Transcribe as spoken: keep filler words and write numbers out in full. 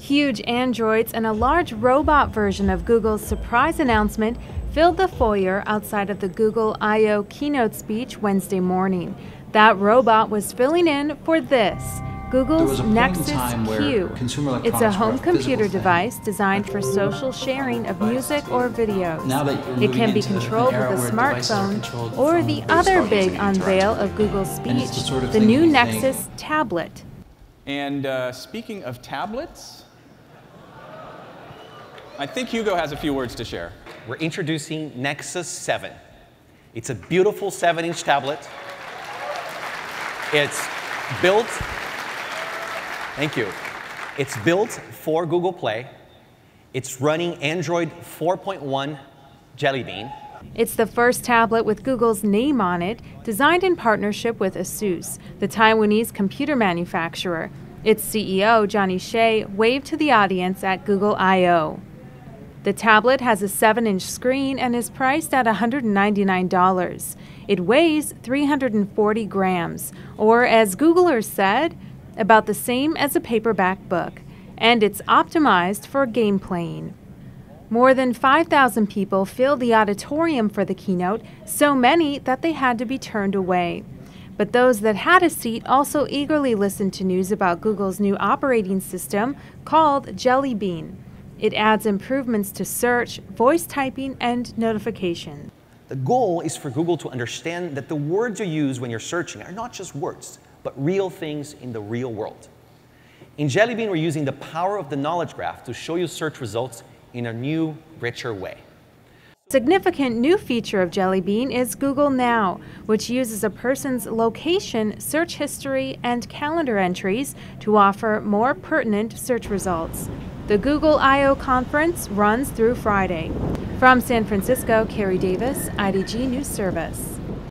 Huge androids and a large robot version of Google's surprise announcement filled the foyer outside of the Google I O keynote speech Wednesday morning. That robot was filling in for this, Google's Nexus Q. It's a home computer device designed for social sharing of music or videos. It can be controlled with a smartphone or the other big unveil of Google's speech, the new Nexus tablet. And uh, speaking of tablets, I think Hugo has a few words to share. We're introducing Nexus seven. It's a beautiful seven inch tablet. It's built, thank you. It's built for Google Play. It's running Android four point one Jelly Bean. It's the first tablet with Google's name on it, designed in partnership with ASUS, the Taiwanese computer manufacturer. Its C E O, Johnny Shea, waved to the audience at Google I O. The tablet has a seven inch screen and is priced at one hundred ninety-nine dollars. It weighs three hundred forty grams, or as Googlers said, about the same as a paperback book, and it's optimized for game playing. More than five thousand people filled the auditorium for the keynote, so many that they had to be turned away. But those that had a seat also eagerly listened to news about Google's new operating system called Jelly Bean. It adds improvements to search, voice typing, and notification. The goal is for Google to understand that the words you use when you're searching are not just words, but real things in the real world. In Jelly Bean, we're using the power of the knowledge graph to show you search results in a new, richer way. Significant new feature of Jelly Bean is Google Now, which uses a person's location, search history, and calendar entries to offer more pertinent search results. The Google I O conference runs through Friday. From San Francisco, Carrie Davis, I D G News Service.